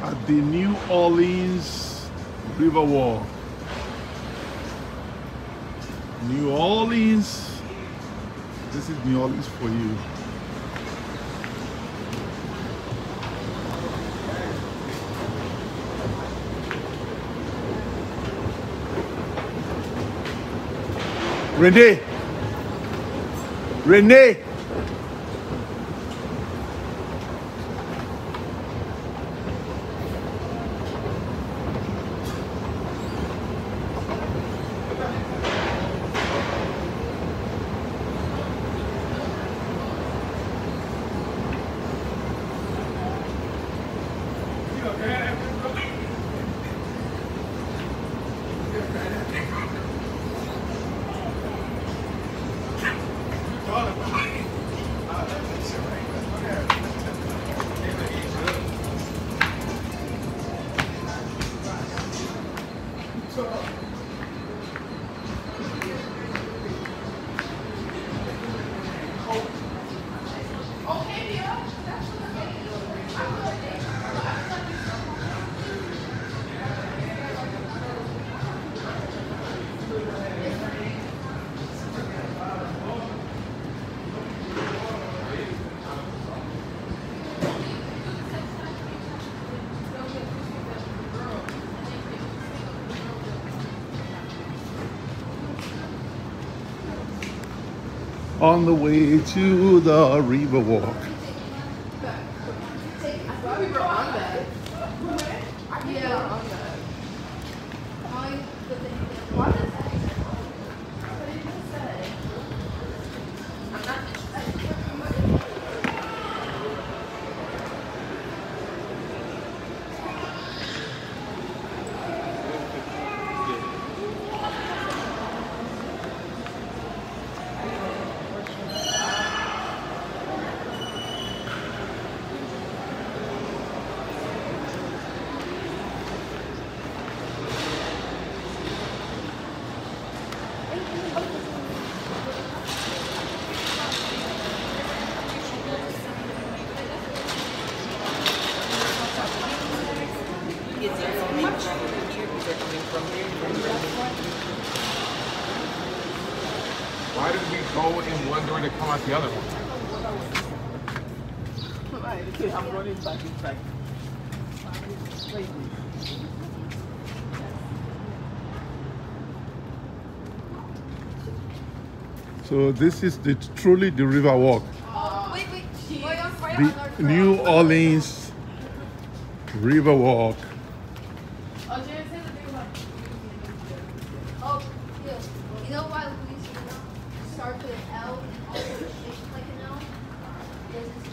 at the New Orleans Riverwalk. New Orleans. This is New Orleans for you. Renee. Renee. On the way to the Riverwalk. We were on that. Yeah, on that. What is that? What did you say? I'm not interested. Why did we go in one door to come out the other one? I'm running back inside. So this is truly the Riverwalk. The New Orleans Riverwalk. Oh, you know why we start with an L and also shape like an L? Because it's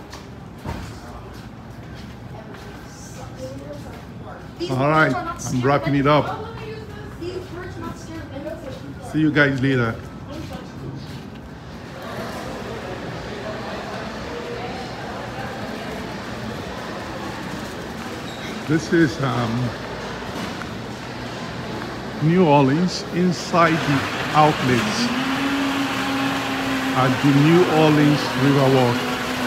an L. All right, I'm wrapping it up. See you guys later. This is New Orleans inside the outlets at the New Orleans Riverwalk.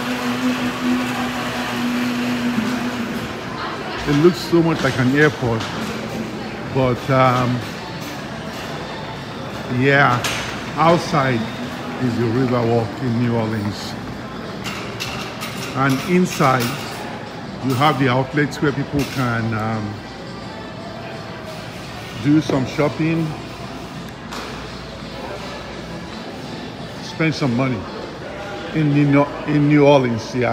It looks so much like an airport, but yeah, outside is the Riverwalk in New Orleans, and inside you have the outlets where people can do some shopping, spend some money in New Orleans, yeah.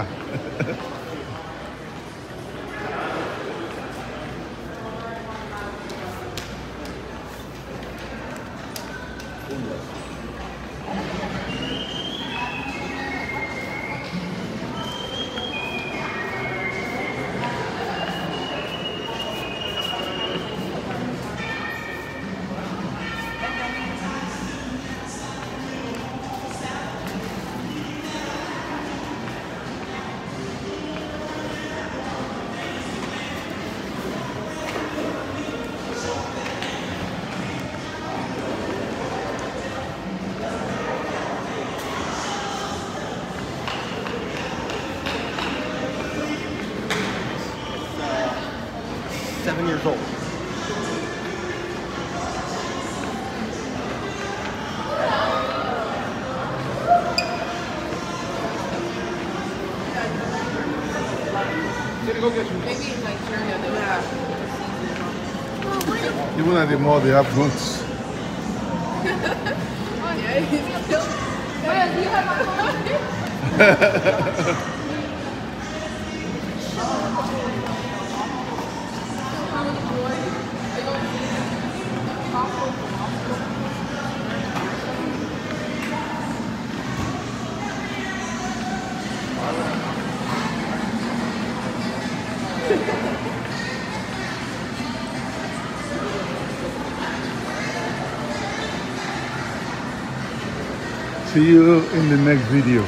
7 years old. Did go get some? Maybe in Nigeria they would have. Even at the mall, they have goats. Oh yeah, he's still. Wait, do you have my phone? See you in the next video.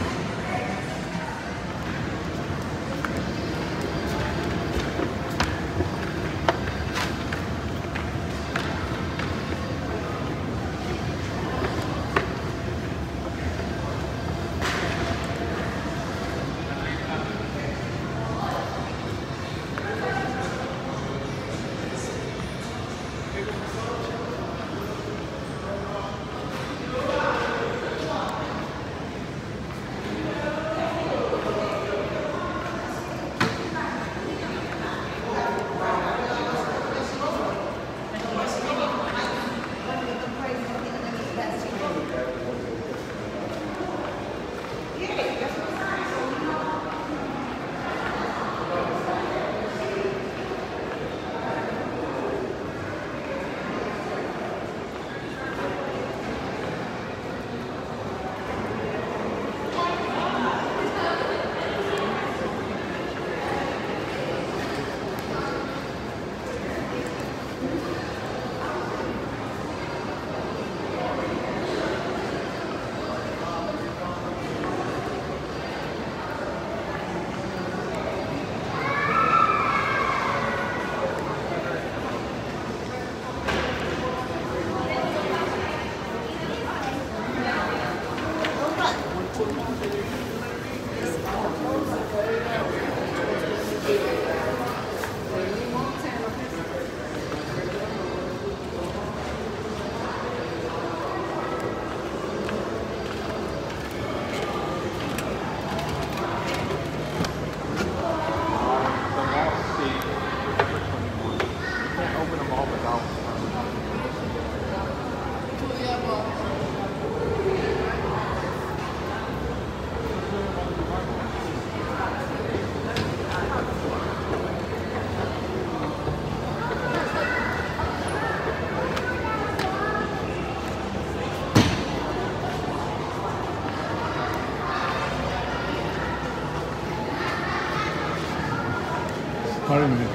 Pardon me.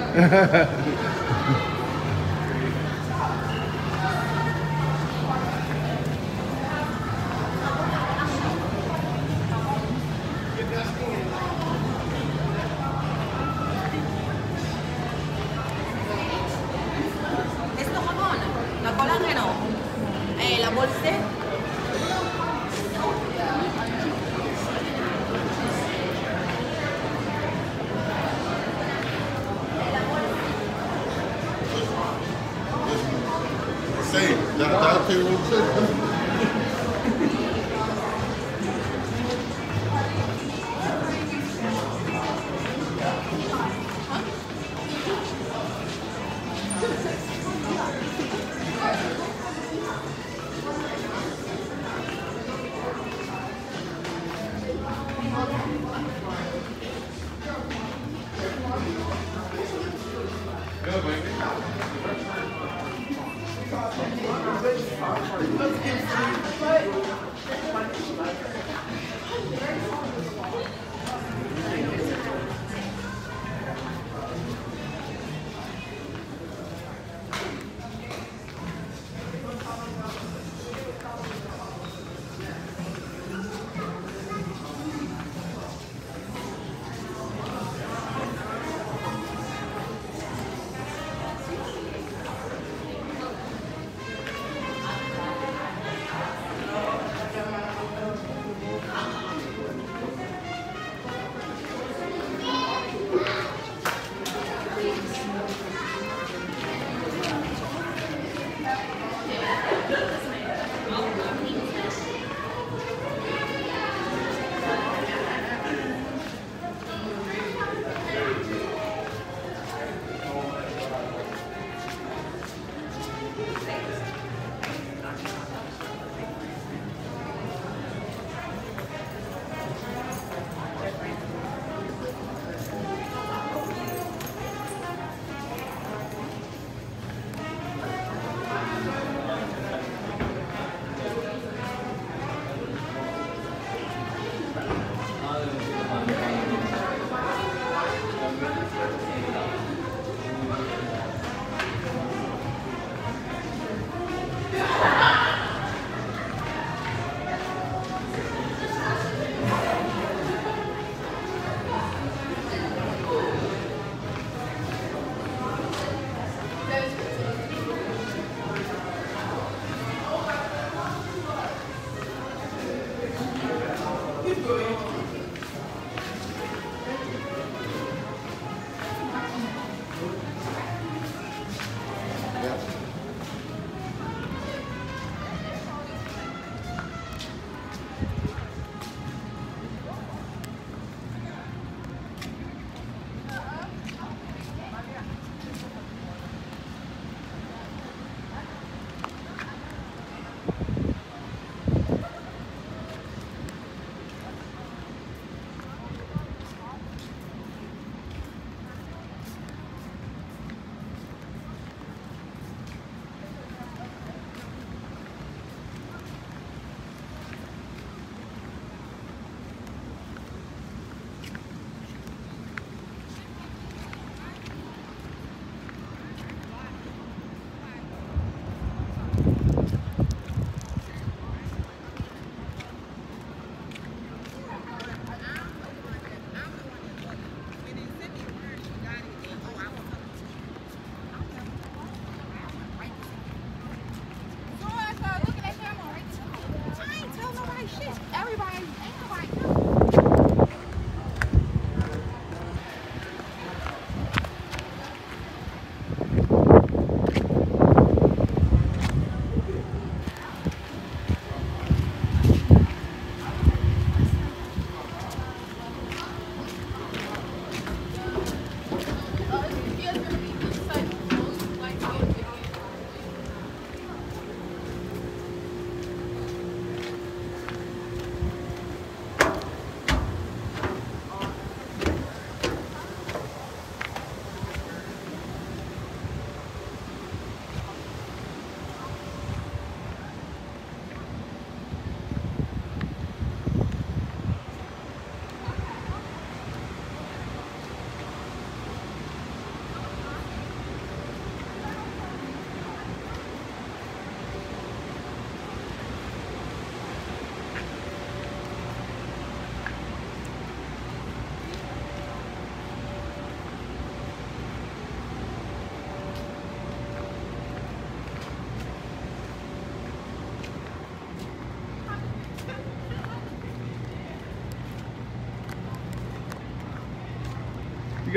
Esto jamón, la colágeno, la bolsa. Say, that table too.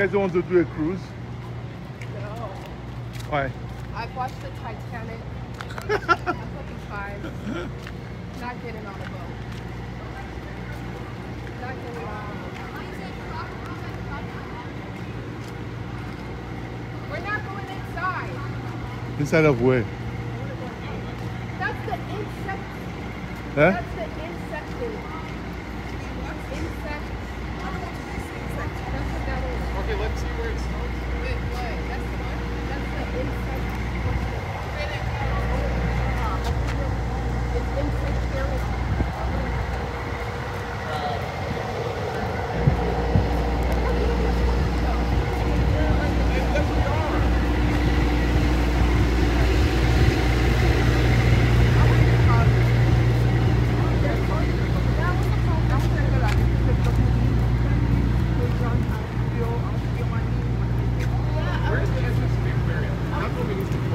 guys don't want to do a cruise? No. Why? I've watched the Titanic a couple times. Not getting on a boat. Not getting on. We're not going inside. Inside of where? That's the insect. Huh? That's the insected. Insect. That's what that is. Okay, let's see where it starts. Wait, what? That's the one? That's the insect. It's insecurity. Yes, we are. Where's the entrance to the aquarium? That's what we need to do.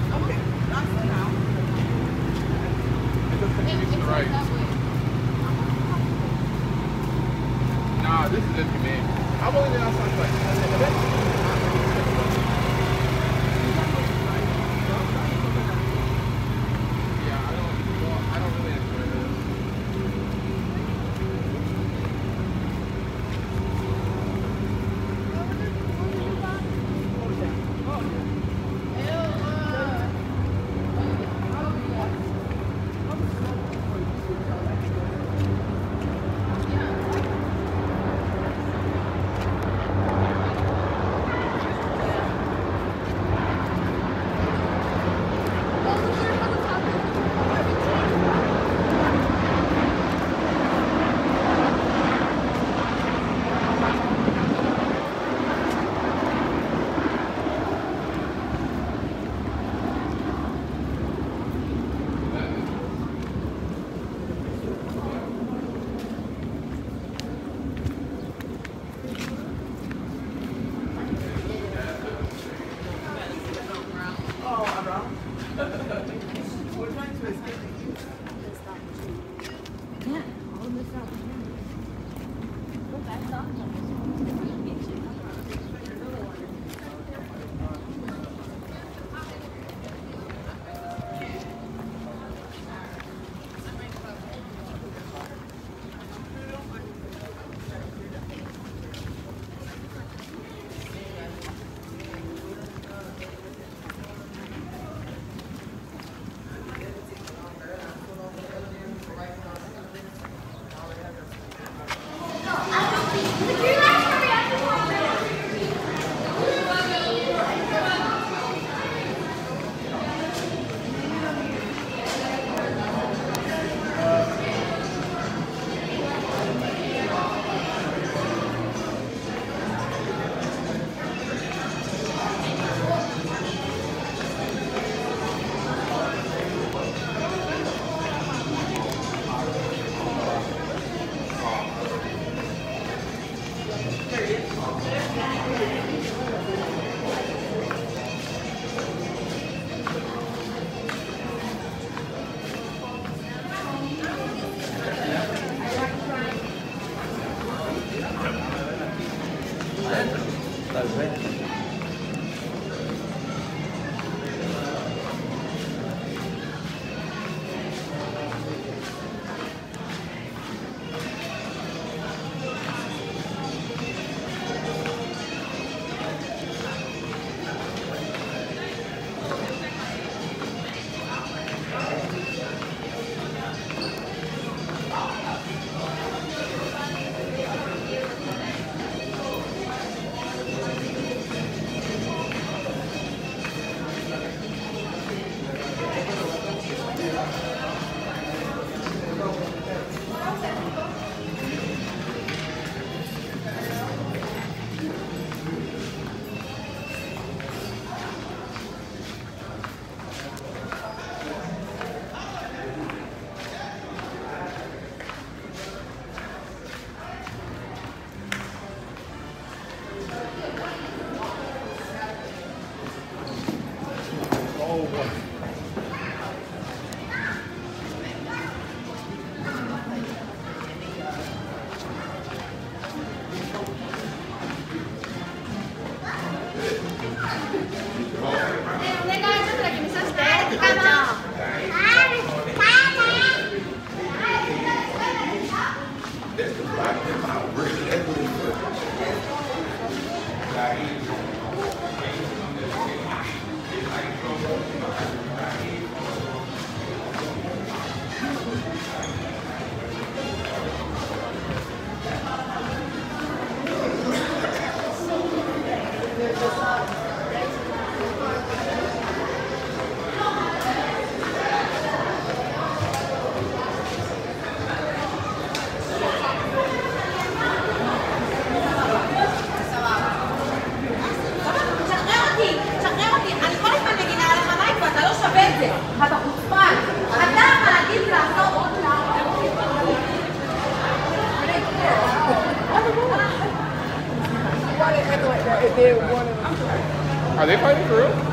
It just continues to the right. Nah, this is empty, man. I've only been outside for like 10 minutes. Yeah, I don't really enjoy this. שחרר אותי, אני כל הזמן מגינה עליך מייק ואתה לא שווה את זה. אתה חוצפן. אתה מעדיף לעשות עוד Are they fighting for real?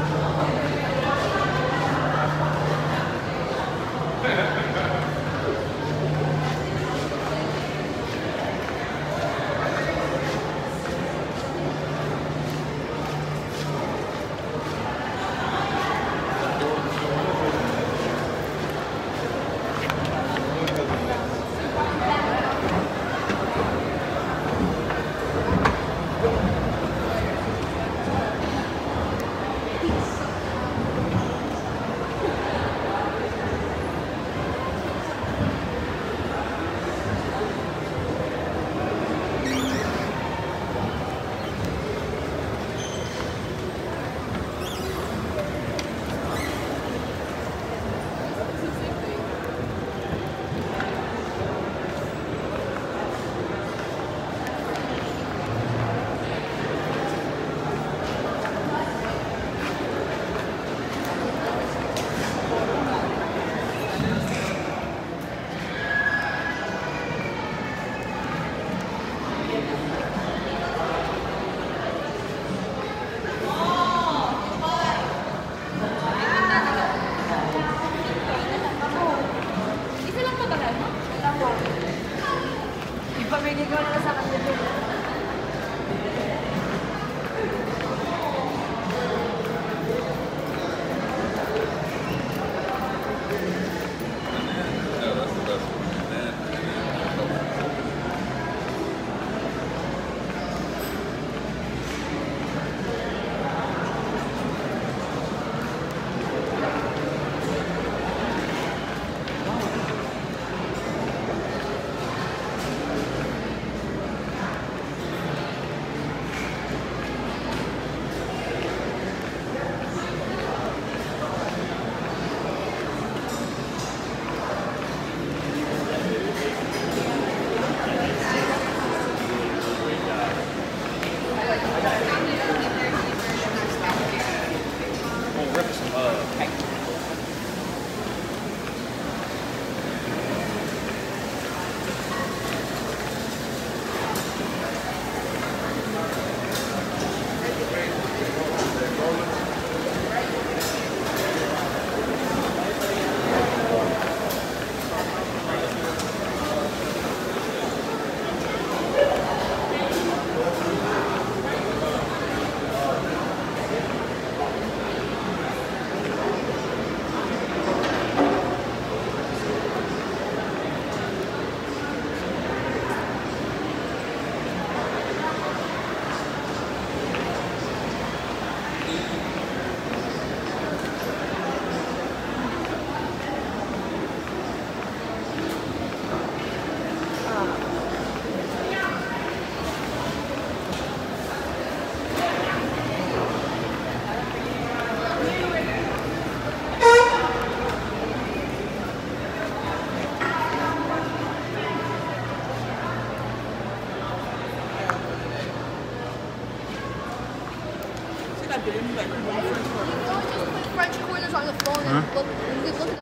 Ipamigay ko na sa kanya dito. French corners on the phone and look